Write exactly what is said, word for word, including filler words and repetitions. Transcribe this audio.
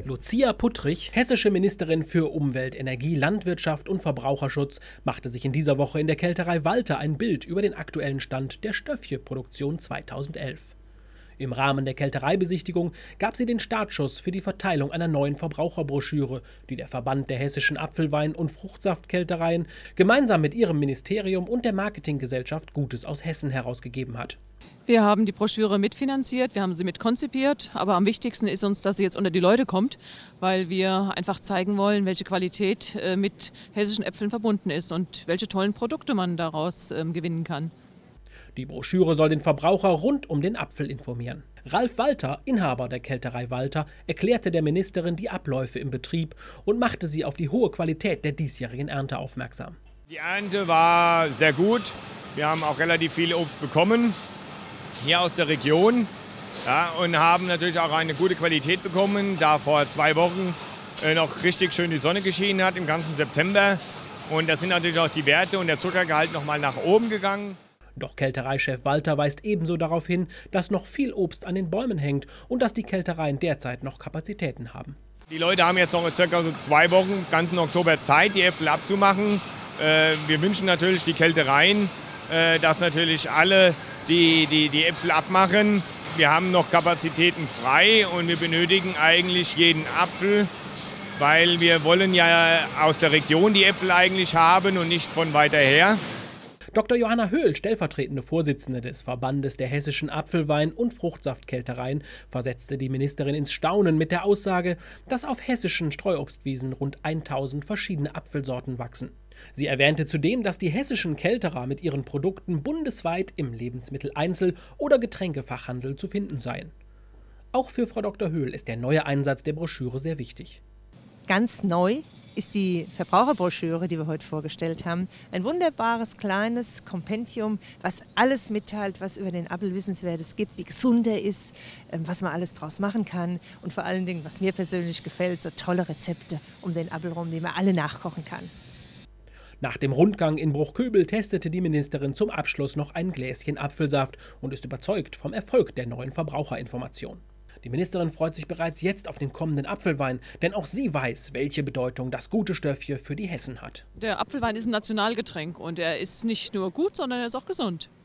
Lucia Puttrich, hessische Ministerin für Umwelt, Energie, Landwirtschaft und Verbraucherschutz, machte sich in dieser Woche in der Kälterei Walter ein Bild über den aktuellen Stand der Stöffje-Produktion zweitausendelf. Im Rahmen der Kältereibesichtigung gab sie den Startschuss für die Verteilung einer neuen Verbraucherbroschüre, die der Verband der hessischen Apfelwein- und Fruchtsaftkältereien gemeinsam mit ihrem Ministerium und der Marketinggesellschaft Gutes aus Hessen herausgegeben hat. Wir haben die Broschüre mitfinanziert, wir haben sie mitkonzipiert, aber am wichtigsten ist uns, dass sie jetzt unter die Leute kommt, weil wir einfach zeigen wollen, welche Qualität mit hessischen Äpfeln verbunden ist und welche tollen Produkte man daraus gewinnen kann. Die Broschüre soll den Verbraucher rund um den Apfel informieren. Ralf Walter, Inhaber der Kälterei Walter, erklärte der Ministerin die Abläufe im Betrieb und machte sie auf die hohe Qualität der diesjährigen Ernte aufmerksam. Die Ernte war sehr gut. Wir haben auch relativ viel Obst bekommen, hier aus der Region, ja, und haben natürlich auch eine gute Qualität bekommen, da vor zwei Wochen äh, noch richtig schön die Sonne geschienen hat, im ganzen September. Und da sind natürlich auch die Werte und der Zuckergehalt noch mal nach oben gegangen. Doch Kältereichef Walter weist ebenso darauf hin, dass noch viel Obst an den Bäumen hängt und dass die Kältereien derzeit noch Kapazitäten haben. Die Leute haben jetzt noch circa so zwei Wochen, ganzen Oktober Zeit, die Äpfel abzumachen. Äh, wir wünschen natürlich die Kältereien, äh, dass natürlich alle die, die, die Äpfel abmachen. Wir haben noch Kapazitäten frei und wir benötigen eigentlich jeden Apfel, weil wir wollen ja aus der Region die Äpfel eigentlich haben und nicht von weiter her. Doktor Johanna Höhl, stellvertretende Vorsitzende des Verbandes der hessischen Apfelwein- und Fruchtsaftkältereien, versetzte die Ministerin ins Staunen mit der Aussage, dass auf hessischen Streuobstwiesen rund tausend verschiedene Apfelsorten wachsen. Sie erwähnte zudem, dass die hessischen Kälterer mit ihren Produkten bundesweit im Lebensmitteleinzel- oder Getränkefachhandel zu finden seien. Auch für Frau Doktor Höhl ist der neue Einsatz der Broschüre sehr wichtig. Ganz neu ist die Verbraucherbroschüre, die wir heute vorgestellt haben. Ein wunderbares, kleines Kompendium, was alles mitteilt, was über den Apfel Wissenswertes gibt, wie gesund er ist, was man alles draus machen kann und vor allen Dingen, was mir persönlich gefällt, so tolle Rezepte um den Apfel rum, die man alle nachkochen kann. Nach dem Rundgang in Bruchköbel testete die Ministerin zum Abschluss noch ein Gläschen Apfelsaft und ist überzeugt vom Erfolg der neuen Verbraucherinformation. Die Ministerin freut sich bereits jetzt auf den kommenden Apfelwein, denn auch sie weiß, welche Bedeutung das gute Stöffje für die Hessen hat. Der Apfelwein ist ein Nationalgetränk und er ist nicht nur gut, sondern er ist auch gesund.